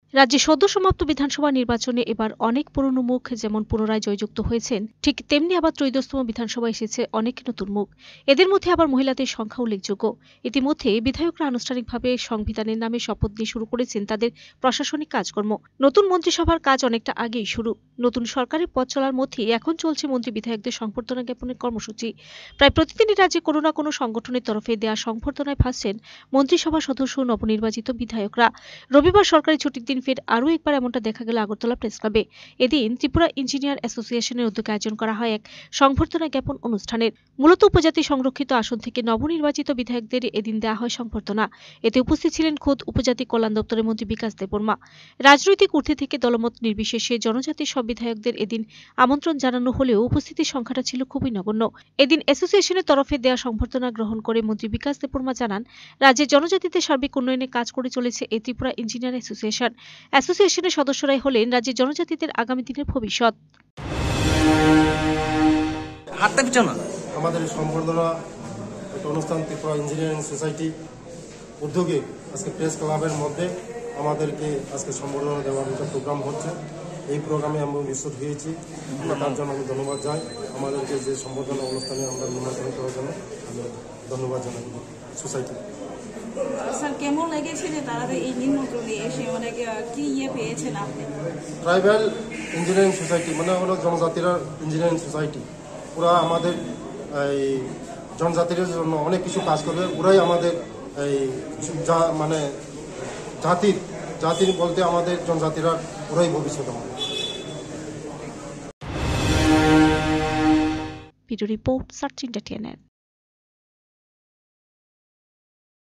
রাজ্যে সদ্য সমাপ্ত বিধানসভা নির্বাচনে এবার অনেক পুরনো মুখ যেমন পুনরায় জয়যুক্ত হয়েছেন, ঠিক তেমনি আবার ত্রয়োদশতম বিধানসভায় এসেছে অনেক নতুন মুখ। এদের মধ্যে আবার মহিলাদের সংখ্যা উল্লেখযোগ্য। ইতিমধ্যে বিধায়করা আনুষ্ঠানিকভাবে সংবিধানের নামে শপথ নিয়ে শুরু করেছেন তাদের প্রশাসনিক কাজকর্ম। নতুন মন্ত্রিসভার কাজ অনেকটা আগেই শুরু। নতুন সরকারের পথ চলার মধ্যে এখন চলছে মন্ত্রী বিধায়কদের সংবর্ধনা জ্ঞাপনের কর্মসূচি। প্রায় প্রতিদিনই রাজ্যে কোনো না কোনো সংগঠনের তরফে দেয়া সংবর্ধনায় ভাসছেন মন্ত্রিসভা সদস্য নবনির্বাচিত বিধায়করা। রবিবার সরকারি ছুটির দিন ফের আরও একবার এমনটা দেখা গেল আগরতলা প্রেস ক্লাবে। এদিন ত্রিপুরা ইঞ্জিনিয়ার অ্যাসোসিয়েশনের উদ্যোগে আয়োজন করা হয় এক সংবর্ধনা জ্ঞাপন অনুষ্ঠানের। মূলত উপজাতি সংরক্ষিত আসন থেকে নবনির্বাচিত বিধায়কদের এদিন দেওয়া হয় সংবর্ধনা। এতে উপস্থিত ছিলেন খোদ উপজাতি কল্যাণ দপ্তরের মন্ত্রী বিকাশ দেববর্মা। রাজনৈতিক ঊর্ধ্বে থেকে দলমত নির্বিশেষে জনজাতির সব বিধায়কদের এদিন আমন্ত্রণ জানানো হলেও উপস্থিতির সংখ্যাটা ছিল খুবই নগণ্য। এদিন অ্যাসোসিয়েশনের তরফে দেওয়া সংবর্ধনা গ্রহণ করে মন্ত্রী বিকাশ দেববর্মা জানান, রাজ্যের জনজাতিদের সার্বিক উন্নয়নে কাজ করে চলেছে এই ত্রিপুরা ইঞ্জিনিয়ার অ্যাসোসিয়েশন। অ্যাসোসিয়েশনের সদস্যরাই হলেন রাজ্যের জনজাতিদের আগামী দিনের ভবিষ্যৎ। আমাদের সম্বর্ধনা একটা অনুষ্ঠান ত্রিপুরা ইঞ্জিনিয়ারিং সোসাইটি উদ্যোগে আজকে প্রেস ক্লাবের মধ্যে আমাদেরকে আজকে সম্বর্ধনা দেওয়ার একটা প্রোগ্রাম হচ্ছে। এই প্রোগ্রামে আমি উপস্থিত হয়েছি, তার জন্য আমি ধন্যবাদ জানাই। আমাদেরকে যে সম্বর্ধনা অনুষ্ঠানে আমরা নিমন্ত্রণ করার জন্য আমি ধন্যবাদ জানাই সোসাইটি। স্যার, কেমন লেগেছে যে তারা এই নিমন্ত্রণে এসে অনেক কি পেয়েছেন আপনি? ট্রাইবাল ইঞ্জিনিয়ারিং সোসাইটি মানে হলো জনজাতিরা ইঞ্জিনিয়ারিং সোসাইটি। ওরা আমাদের এই জনজাতির জন্য অনেক কিছু কাজ করবে। ওরাই আমাদের এই মানে জাতির বলতে আমাদের জনজাতিরা ওরাই ভবিষ্যৎ আমাদের। Video report search entertainment.